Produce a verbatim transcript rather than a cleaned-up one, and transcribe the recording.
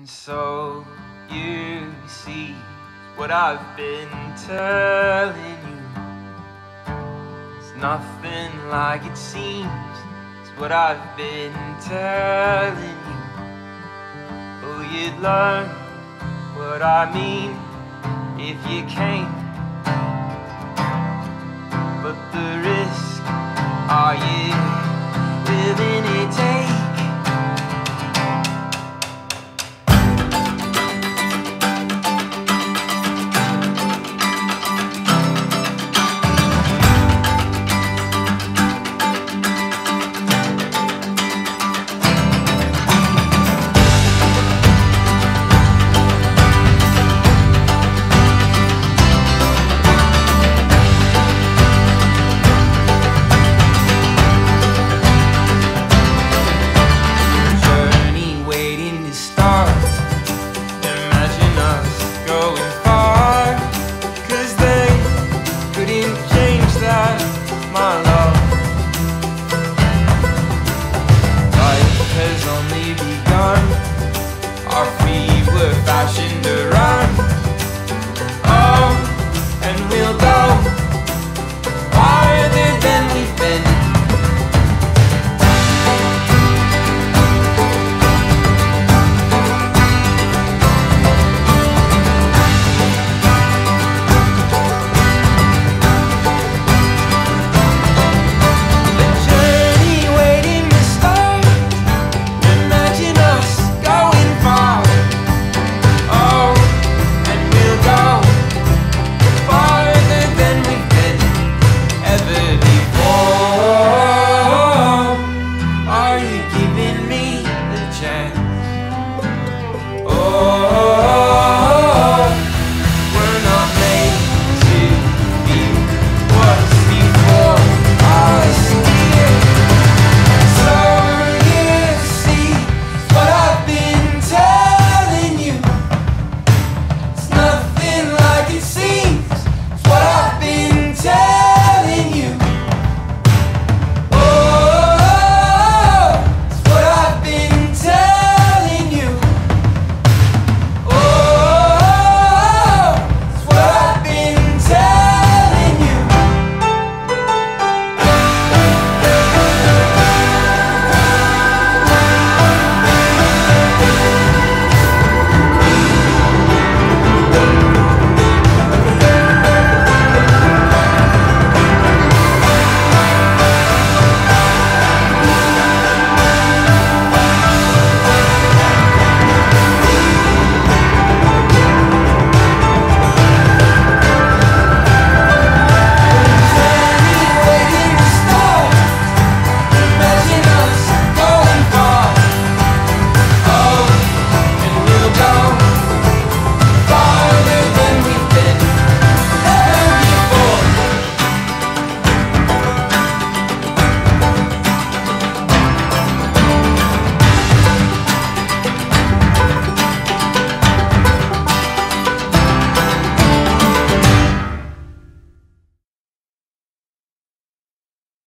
So you see what I've been telling you. It's nothing like it seems. It's what I've been telling you. Oh, you'd learn what I mean if you came. But the risk, are you willing to take? Journey waiting to start.